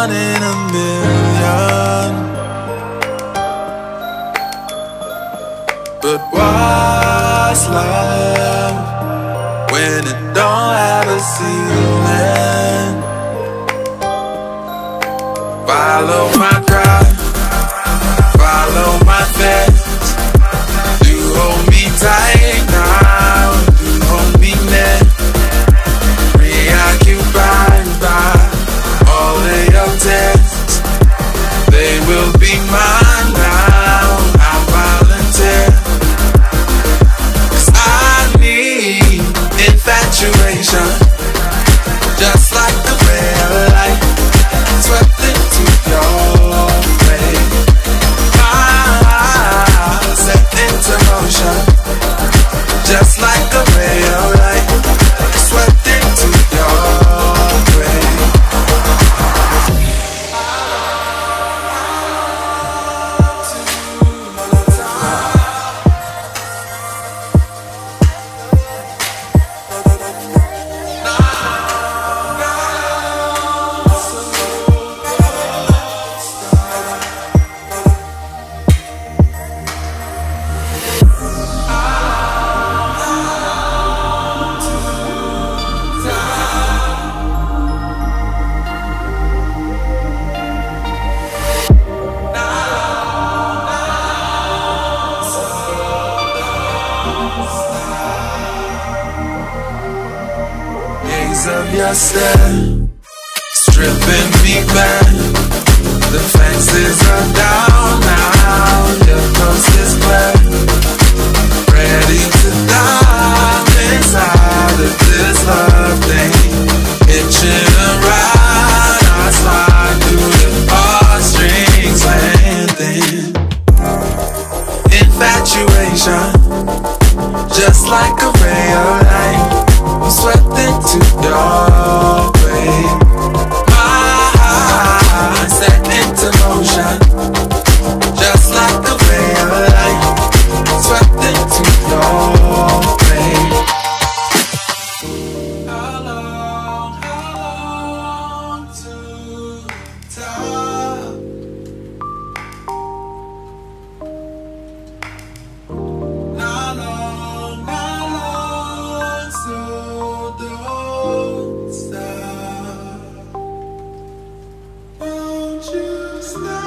one in a million. But what's love when it don't have a ceiling? Follow my drive, follow my threads. You hold me tight now, you hold me near. Preoccupied by all of your texts, they will be mine now. I volunteer, 'cause I need infatuation, just like the ray of light swept into your way. Set into motion, just like a ray of light swept into your way. Of your stare, stripping me back. The fences are down now, your coast is clear. Ready to dive inside of this love thing. Hitching a ride, I slide through the heartstrings landing. Infatuation, just like a ray of light swept into your way. My heart set into motion, just like a ray of light swept into your way. How long to talk? Not long, so don't stop. Won't you stop?